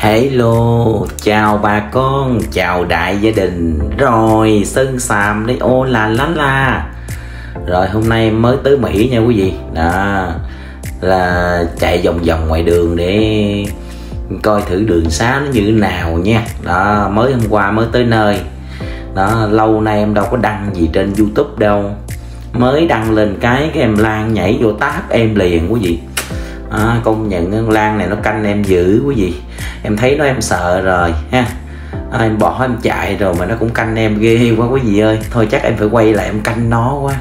Hello, chào bà con, chào đại gia đình. Rồi, Sơn Sàm đi ô la. Rồi hôm nay mới tới Mỹ nha quý vị. Đó, là chạy vòng vòng ngoài đường để coi thử đường xá nó như thế nào nha. Đó, mới hôm qua mới tới nơi. Đó, lâu nay em đâu có đăng gì trên YouTube đâu. Mới đăng lên cái em Lan nhảy vô táp em liền quý vị. Công nhận con Lan này nó canh em dữ quý vị. Em thấy nó em sợ rồi ha. Em bỏ em chạy rồi mà nó cũng canh em ghê quá quý vị ơi. Thôi chắc em phải quay lại em canh nó quá.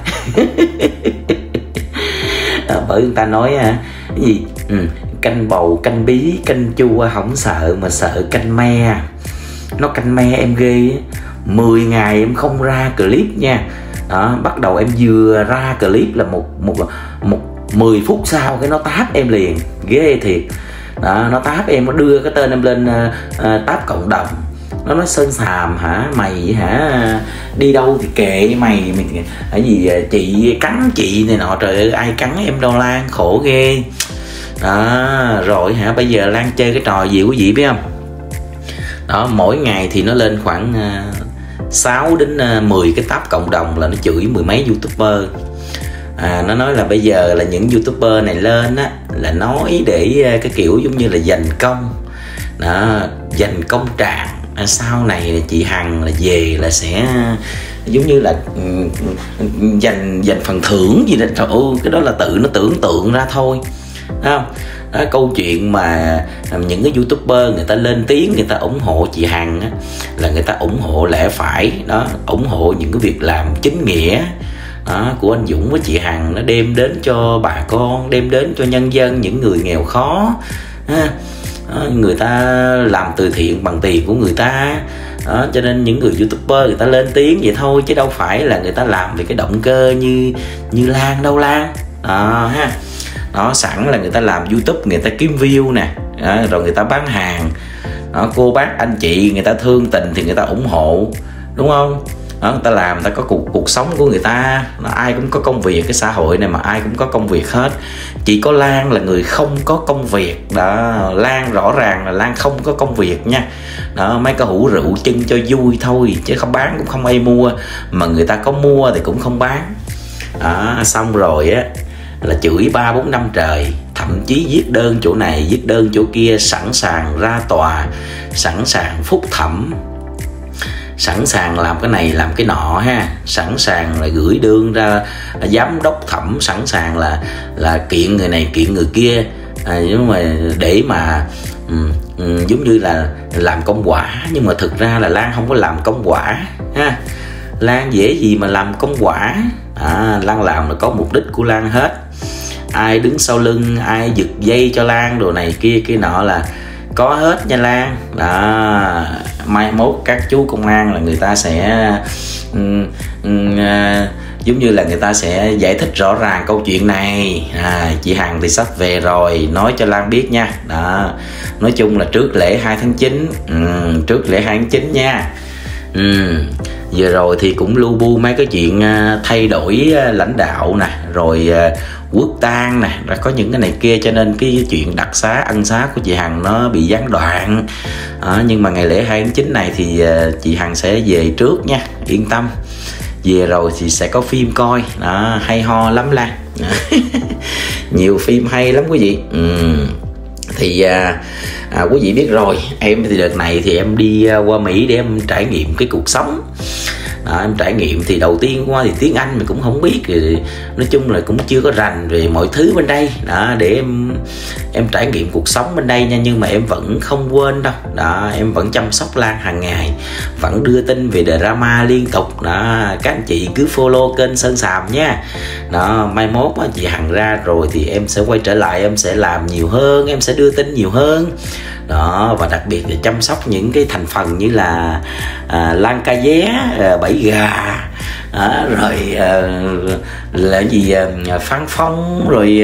Bởi người ta nói cái gì canh bầu, canh bí, canh chua không sợ mà sợ canh me. Nó canh me em ghê. 10 ngày em không ra clip nha. Đó, bắt đầu em vừa ra clip là một 10 phút sau cái nó táp em liền, ghê thiệt. Đó, nó táp em, nó đưa cái tên em lên táp cộng đồng. Nó nói Sơn Sàm hả, mày hả, đi đâu thì kệ mày cái gì chị cắn chị này nọ. Trời ơi, ai cắn em đâu Lan, khổ ghê. Đó, rồi hả, bây giờ Lan chơi cái trò gì quý vị biết không? Đó, mỗi ngày thì nó lên khoảng 6 đến 10 cái tab cộng đồng là nó chửi mười mấy youtuber. Nó nói là bây giờ là những youtuber này lên á là nói để cái kiểu giống như là giành công. Đó, giành công trạng. Sau này là chị Hằng là về là sẽ giống như là giành phần thưởng gì đó. Trời ơi, cái đó là tự nó tưởng tượng ra thôi. Thấy không? Đó, câu chuyện mà những cái youtuber người ta lên tiếng, người ta ủng hộ chị Hằng á, là người ta ủng hộ lẽ phải đó, ủng hộ những cái việc làm chính nghĩa đó, của anh Dũng với chị Hằng. Nó đem đến cho bà con, đem đến cho nhân dân, những người nghèo khó đó, người ta làm từ thiện bằng tiền của người ta đó, cho nên những người youtuber người ta lên tiếng vậy thôi, chứ đâu phải là người ta làm vì cái động cơ như Lan đâu Lan đó, ha. Nó sẵn là người ta làm YouTube người ta kiếm view nè, rồi người ta bán hàng đó, cô bác anh chị người ta thương tình thì người ta ủng hộ, đúng không? Đó, người ta làm, người ta có cuộc sống của người ta. Ai cũng có công việc, cái xã hội này mà ai cũng có công việc hết. Chỉ có Lan là người không có công việc đó. Lan rõ ràng là Lan không có công việc nha. Đó, mấy cái hũ rượu chân cho vui thôi, chứ không bán cũng không ai mua, mà người ta có mua thì cũng không bán đó. Xong rồi á là chửi 3-4 năm trời, thậm chí viết đơn chỗ này viết đơn chỗ kia, sẵn sàng ra tòa, sẵn sàng phúc thẩm, sẵn sàng làm cái này làm cái nọ ha, sẵn sàng là gửi đơn ra giám đốc thẩm, sẵn sàng là kiện người này kiện người kia, nhưng mà để mà giống như là làm công quả. Nhưng mà thực ra là Lan không có làm công quả ha. Lan dễ gì mà làm công quả. Lan làm là có mục đích của Lan hết. Ai đứng sau lưng, ai giật dây cho Lan đồ này kia kia nọ là có hết nha Lan đó. Mai mốt các chú công an là người ta sẽ giống như là người ta sẽ giải thích rõ ràng câu chuyện này. Chị Hằng thì sắp về rồi, nói cho Lan biết nha đó. Nói chung là trước lễ 2 tháng 9, trước lễ 2 tháng 9 nha. Vừa rồi thì cũng lu bu mấy cái chuyện thay đổi lãnh đạo nè, rồi quốc tang nè, rồi có những cái này kia, cho nên cái chuyện đặc xá ân xá của chị Hằng nó bị gián đoạn. Nhưng mà ngày lễ 2 tháng 9 này thì chị Hằng sẽ về trước nha, yên tâm. Về rồi thì sẽ có phim coi đó, hay ho lắm Lan. Nhiều phim hay lắm quý vị. Thì quý vị biết rồi, em thì đợt này thì em đi qua Mỹ để em trải nghiệm cái cuộc sống đó. Em trải nghiệm thì đầu tiên qua thì tiếng Anh mình cũng không biết, thì nói chung là cũng chưa có rành về mọi thứ bên đây đó, để em trải nghiệm cuộc sống bên đây nha. Nhưng mà em vẫn không quên đâu đó, em vẫn chăm sóc Lan hàng ngày, vẫn đưa tin về drama liên tục đó. Các anh chị cứ follow kênh Sơn Sàm nha đó. Mai mốt chị Hằng ra rồi thì em sẽ quay trở lại, em sẽ làm nhiều hơn, em sẽ đưa tin nhiều hơn đó. Và đặc biệt là chăm sóc những cái thành phần như là Lan Ca Vé, Bảy Gà rồi là gì Phan Phong, rồi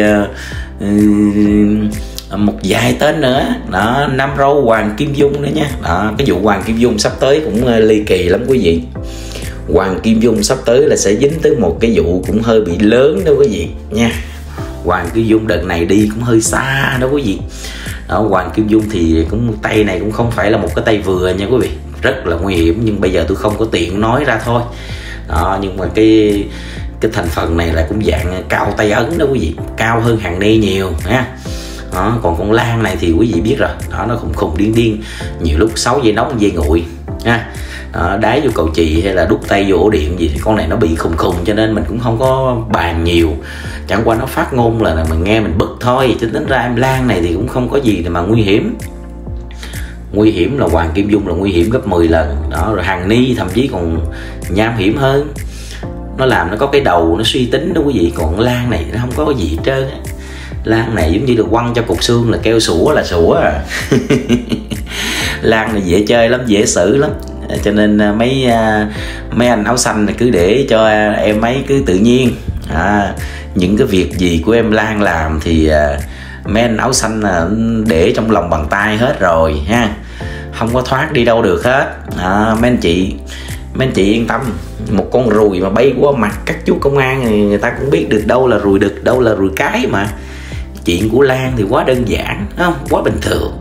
một vài tên nữa đó, Nam Râu, Hoàng Kim Dung nữa nha đó. Cái vụ Hoàng Kim Dung sắp tới cũng ly kỳ lắm quý vị. Hoàng Kim Dung sắp tới là sẽ dính tới một cái vụ cũng hơi bị lớn đó quý vị nha. Hoàng Kim Dung đợt này đi cũng hơi xa đó quý vị Ở Hoàng Kim Dung thì cũng tay này cũng không phải là một cái tay vừa nha quý vị, rất là nguy hiểm, nhưng bây giờ tôi không có tiện nói ra thôi đó. Nhưng mà cái thành phần này là cũng dạng cao tay ấn đó quý vị, cao hơn hàng ni nhiều ha đó. Còn con Lan này thì quý vị biết rồi đó, nó khùng điên, nhiều lúc 6 dây nóng dây nguội ha. Đá vô cầu chì hay là đút tay vô ổ điện gì thì con này nó bị khùng, cho nên mình cũng không có bàn nhiều, chẳng qua nó phát ngôn là mình nghe mình bực thôi, chứ tính ra em Lan này thì cũng không có gì mà nguy hiểm là Hoàng Kim Dung là nguy hiểm gấp 10 lần đó. Rồi hàng ni thậm chí còn nham hiểm hơn, nó làm nó có cái đầu nó suy tính đó quý vị, còn Lan này nó không có gì hết trơn. Lan này giống như là quăng cho cục xương là kêu sủa là sủa à. Lan này dễ chơi lắm, dễ xử lắm, cho nên mấy anh áo xanh này cứ để cho em ấy cứ tự nhiên những cái việc gì của em Lan làm thì mấy anh áo xanh để trong lòng bàn tay hết rồi ha, không có thoát đi đâu được hết. Mấy anh chị yên tâm, một con ruồi mà bay qua mặt các chú công an thì người ta cũng biết được đâu là ruồi đực, đâu là ruồi cái mà. Chuyện của Lan thì quá đơn giản, không? Quá bình thường.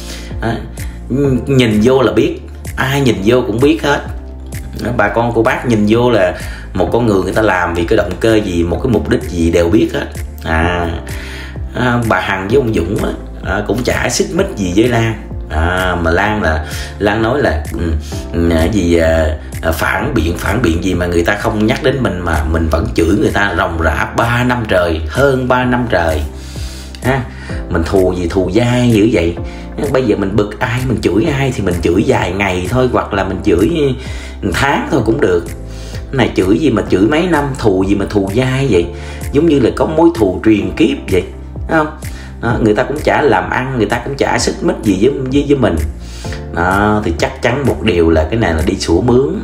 Nhìn vô là biết, ai nhìn vô cũng biết hết. Bà con cô bác nhìn vô là một con người ta làm vì cái động cơ gì, một cái mục đích gì đều biết hết. Bà Hằng với ông Dũng cũng chả xích mích gì với Lan. Mà Lan nói là phản biện gì mà người ta không nhắc đến mình mà mình vẫn chửi người ta ròng rã 3 năm trời, hơn 3 năm trời ha. Mình thù gì thù dai dữ vậy. Bây giờ mình bực ai, mình chửi ai thì mình chửi vài ngày thôi, hoặc là mình chửi 1 tháng thôi cũng được. Này chửi gì mà chửi mấy năm, thù gì mà thù dai vậy, giống như là có mối thù truyền kiếp vậy, đúng không? Người ta cũng chả làm ăn, người ta cũng chả xích mích gì với mình. Thì chắc chắn một điều là cái này là đi sủa mướn.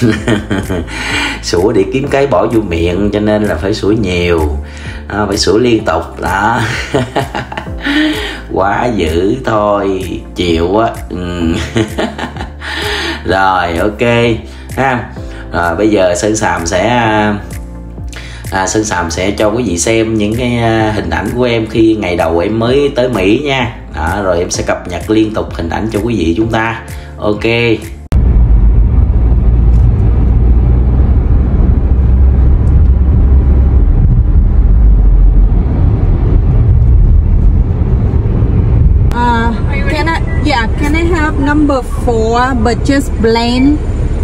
Sủa để kiếm cái bỏ vô miệng, cho nên là phải sủa nhiều, phải sủa liên tục đó. Quá dữ thôi, chịu á. Rồi ok ha. Rồi bây giờ Sơn Sàm sẽ cho quý vị xem những cái hình ảnh của em khi ngày đầu em mới tới Mỹ nha. Rồi em sẽ cập nhật liên tục hình ảnh cho quý vị chúng ta. Ok. Can I have number 4 but just plain?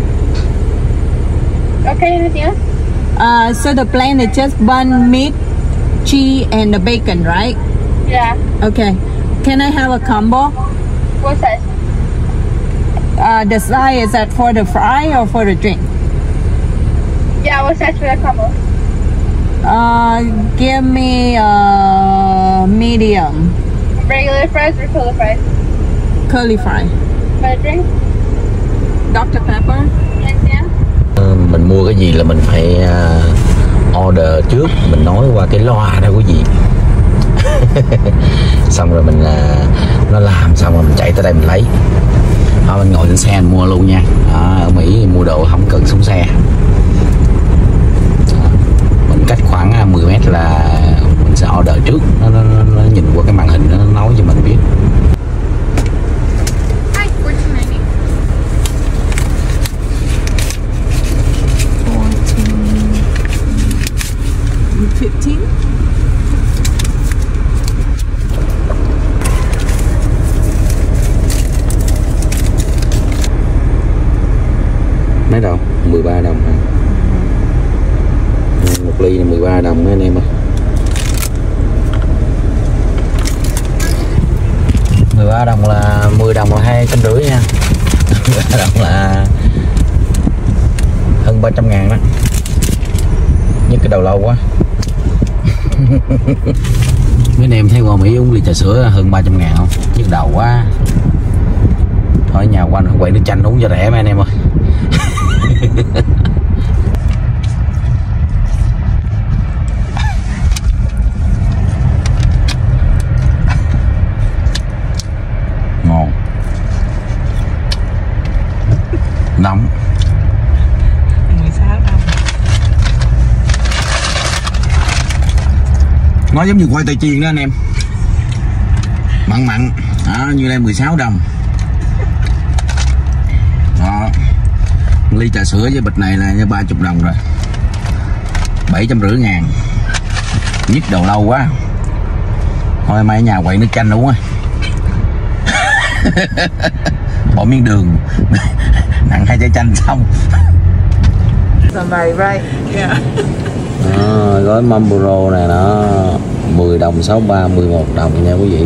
Okay, anything else? So the plain is just bun, meat, cheese, and the bacon, right? Yeah. Okay. Can I have a combo? What size? The size is that for the fry or for the drink? Yeah, what size for the combo? Give me medium. Regular fries or curly fries? Curly fry. For the drink? Dr. Pepper. Anything else? Mình mua cái gì là mình phải order trước, mình nói qua cái loa đó quý vị. Xong rồi mình nó làm xong rồi mình chạy tới đây mình lấy. Mình ngồi trên xe mình mua luôn nha. Ở Mỹ mua đồ không cần xuống xe. Mình cách khoảng 10 mét là mình sẽ order trước. Nó nhìn qua cái màn hình nó nói cho mình biết. Hi, 14.90. 15. Mấy đồng? 13 đồng hả? Một ly là 13 đồng mấy anh em ơi. 13 đồng là 10 đồng là 250 nha. 13 đồng là hơn 300.000 đó. Nhất cái đầu lâu quá. Mấy anh em thấy qua Mỹ uống ly trà sữa hơn 300.000 không? Nhức đầu quá. Thôi nhà quanh không quậy nước chanh uống cho rẻ mấy anh em ơi. Ngon. Nóng. 16 đồng. Nó giống như khoai tây chiên đó anh em. Mặn mặn. Đó, như đây 16 đồng. Đó. Ly trà sữa với bịch này là 30 đồng rồi. 750 ngàn. Nhức đầu lâu quá. Thôi mai ở nhà quậy nước chanh uống rồi. Bỏ miếng đường nặng 2 chai chanh xong. Somebody right? Yeah. Gói Marlboro này nó 10 đồng 63, 11 đồng nha quý vị.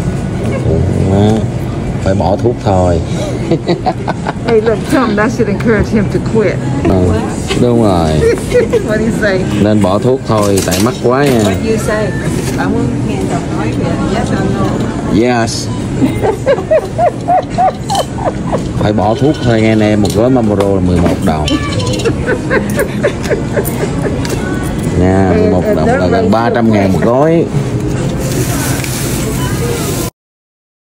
Phải bỏ thuốc thôi. Hey, look, Tom, that should encourage him to quit. Đúng rồi. What do you say? Nên bỏ thuốc thôi tại mắc quá nha. What you say? I muốn nghe chồng nói kìa. Yes or no? Yes. Phải bỏ thuốc thôi nghe nè. Một gói Marlboro là 11 đồng nha. 11 đồng là gần 300 ngàn một gói.